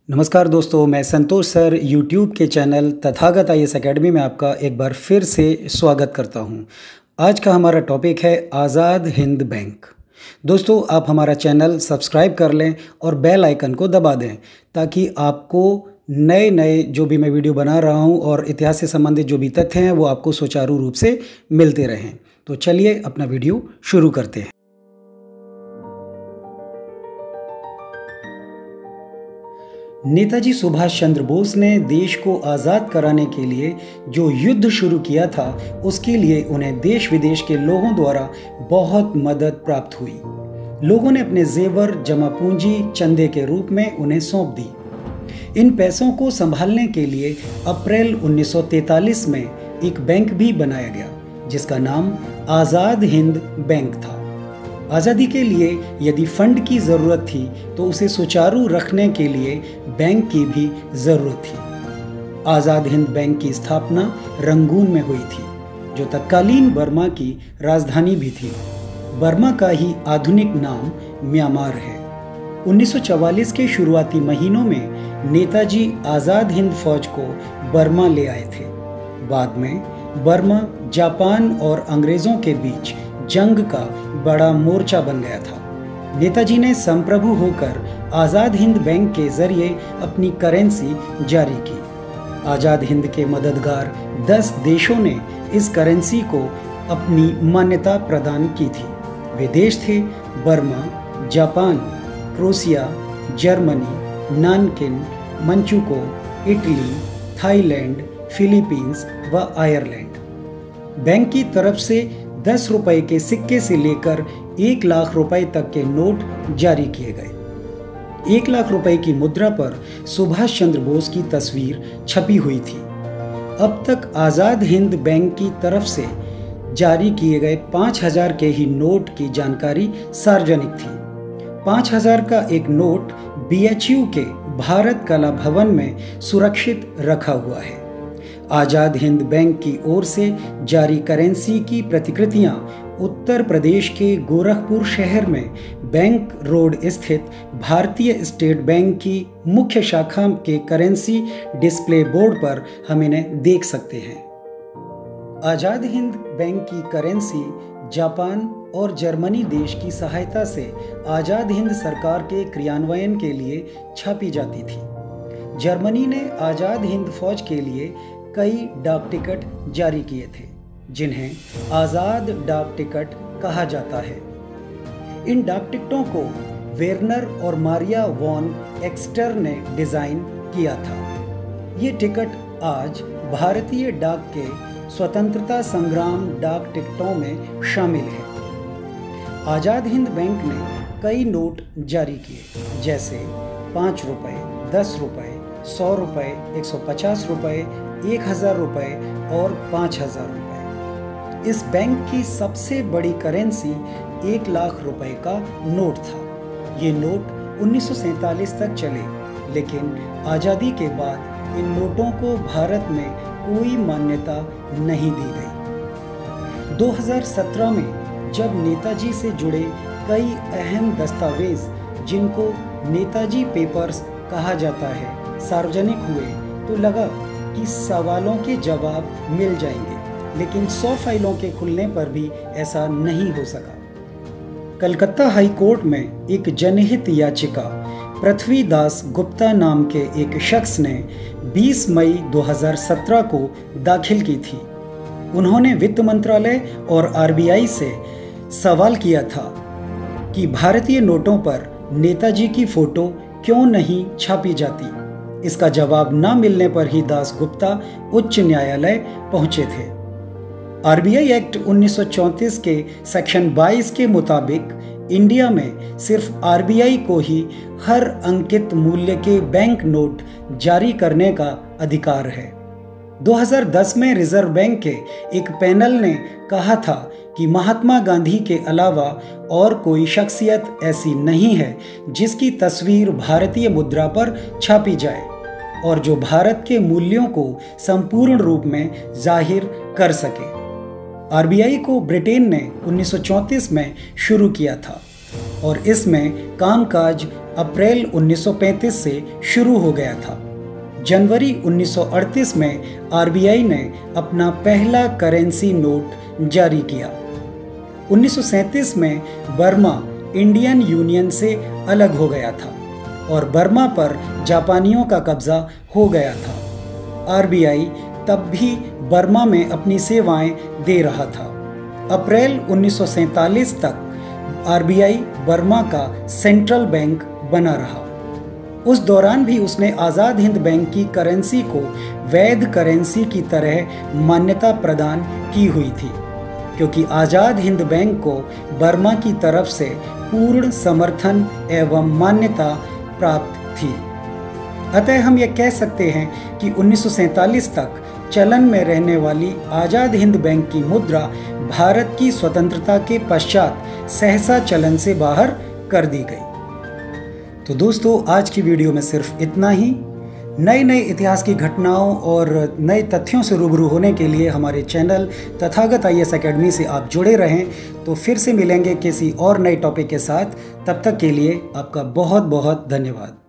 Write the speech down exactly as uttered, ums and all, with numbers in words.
नमस्कार दोस्तों, मैं संतोष सर यूट्यूब के channel Tathagat I A S academy में आपका एक बार फिर से स्वागत करता हूं। आज का हमारा टॉपिक है आज़ाद हिंद बैंक। दोस्तों, आप हमारा चैनल सब्सक्राइब कर लें और बेल आइकन को दबा दें ताकि आपको नए नए जो भी मैं वीडियो बना रहा हूं और इतिहास से संबंधित जो भी तथ्य हैं वो आपको सुचारू रूप से मिलते रहें। तो चलिए अपना वीडियो शुरू करते हैं। नेताजी सुभाष चंद्र बोस ने देश को आज़ाद कराने के लिए जो युद्ध शुरू किया था, उसके लिए उन्हें देश विदेश के लोगों द्वारा बहुत मदद प्राप्त हुई। लोगों ने अपने जेवर, जमा पूंजी, चंदे के रूप में उन्हें सौंप दी। इन पैसों को संभालने के लिए अप्रैल उन्नीस सौ तैंतालीस में एक बैंक भी बनाया गया जिसका नाम आज़ाद हिंद बैंक था। आज़ादी के लिए यदि फंड की ज़रूरत थी तो उसे सुचारू रखने के लिए बैंक की भी ज़रूरत थी। आज़ाद हिंद बैंक की स्थापना रंगून में हुई थी, जो तत्कालीन बर्मा की राजधानी भी थी। बर्मा का ही आधुनिक नाम म्यांमार है। उन्नीस सौ चवालीस के शुरुआती महीनों में नेताजी आज़ाद हिंद फौज को बर्मा ले आए थे। बाद में बर्मा जापान और अंग्रेज़ों के बीच जंग का बड़ा मोर्चा बन गया था। नेताजी ने संप्रभु होकर आज़ाद हिंद बैंक के जरिए अपनी करेंसी जारी की। आज़ाद हिंद के मददगार दस देशों ने इस करेंसी को अपनी मान्यता प्रदान की थी। वे देश थे Burma, Japan, Croatia, Germany, Nanking, Manchukuo, Italy, Thailand, Philippines व आयरलैंड। बैंक की तरफ से दस रुपए के सिक्के से लेकर एक लाख रुपए तक के नोट जारी किए गए। एक लाख रुपए की मुद्रा पर सुभाष चंद्र बोस की तस्वीर छपी हुई थी। अब तक आज़ाद हिंद बैंक की तरफ से जारी किए गए पाँच हजार के ही नोट की जानकारी सार्वजनिक थी। पाँच हजार का एक नोट बी एच यू के भारत कला भवन में सुरक्षित रखा हुआ है। आज़ाद हिंद बैंक की ओर से जारी करेंसी की प्रतिकृतियां उत्तर प्रदेश के गोरखपुर शहर में बैंक रोड स्थित भारतीय स्टेट बैंक की मुख्य शाखा के करेंसी डिस्प्ले बोर्ड पर हम इन्हें देख सकते हैं। आज़ाद हिंद बैंक की करेंसी जापान और जर्मनी देश की सहायता से आज़ाद हिंद सरकार के क्रियान्वयन के लिए छापी जाती थी। जर्मनी ने आज़ाद हिंद फौज के लिए कई डाक टिकट जारी किए थे, जिन्हें आज़ाद डाक टिकट कहा जाता है। इन डाक टिकटों को वेर्नर और मारिया वॉन एक्स्टर ने डिज़ाइन किया था। ये टिकट आज भारतीय डाक के स्वतंत्रता संग्राम डाक टिकटों में शामिल है। आज़ाद हिंद बैंक ने कई नोट जारी किए, जैसे पाँच रुपए, दस रुपए, सौ रुपए, एक सौ पचास रुपए, एक हजार रुपए और पाँच हजार रुपए। इस बैंक की सबसे बड़ी करेंसी एक लाख रुपए का नोट था। ये नोट उन्नीस सौ सैंतालीस तक चले, लेकिन आज़ादी के बाद इन नोटों को भारत में कोई मान्यता नहीं दी गई। दो हज़ार सत्रह में जब नेताजी से जुड़े कई अहम दस्तावेज, जिनको नेताजी पेपर्स कहा जाता है, सार्वजनिक हुए तो लगा कि सवालों के जवाब मिल जाएंगे, लेकिन सौ फाइलों के खुलने पर भी ऐसा नहीं हो सका। कलकत्ता हाई कोर्ट में एक जनहित याचिका पृथ्वीदास गुप्ता नाम के एक शख्स ने बीस मई दो हज़ार सत्रह को दाखिल की थी। उन्होंने वित्त मंत्रालय और आर बी आई से सवाल किया था कि भारतीय नोटों पर नेताजी की फोटो क्यों नहीं छापी जाती। इसका जवाब न मिलने पर ही दास गुप्ता उच्च न्यायालय पहुंचे थे। आर बी आई एक्ट उन्नीस सौ चौंतीस के सेक्शन बाईस के मुताबिक इंडिया में सिर्फ आर बी आई को ही हर अंकित मूल्य के बैंक नोट जारी करने का अधिकार है। दो हज़ार दस में रिजर्व बैंक के एक पैनल ने कहा था कि महात्मा गांधी के अलावा और कोई शख्सियत ऐसी नहीं है जिसकी तस्वीर भारतीय मुद्रा पर छापी जाए और जो भारत के मूल्यों को संपूर्ण रूप में जाहिर कर सके। आर बी आई को ब्रिटेन ने उन्नीस सौ चौंतीस में शुरू किया था और इसमें कामकाज अप्रैल उन्नीस सौ पैंतीस से शुरू हो गया था। जनवरी उन्नीस सौ अड़तीस में आर बी आई ने अपना पहला करेंसी नोट जारी किया। उन्नीस सौ सैंतीस में बर्मा इंडियन यूनियन से अलग हो गया था और बर्मा पर जापानियों का कब्जा हो गया था। आर बी आई तब भी बर्मा में अपनी सेवाएं दे रहा था। अप्रैल उन्नीस सौ सैंतालीस तक आर बी आई बर्मा का सेंट्रल बैंक बना रहा। उस दौरान भी उसने आज़ाद हिंद बैंक की करेंसी को वैध करेंसी की तरह मान्यता प्रदान की हुई थी, क्योंकि आज़ाद हिंद बैंक को बर्मा की तरफ से पूर्ण समर्थन एवं मान्यता प्राप्त थी। अतः हम ये कह सकते हैं कि उन्नीस सौ सैंतालीस तक चलन में रहने वाली आज़ाद हिंद बैंक की मुद्रा भारत की स्वतंत्रता के पश्चात सहसा चलन से बाहर कर दी गई। तो दोस्तों, आज की वीडियो में सिर्फ इतना ही। नए नए इतिहास की घटनाओं और नए तथ्यों से रूबरू होने के लिए हमारे channel Tathagat I A S academy से आप जुड़े रहें। तो फिर से मिलेंगे किसी और नए टॉपिक के साथ। तब तक के लिए आपका बहुत बहुत धन्यवाद।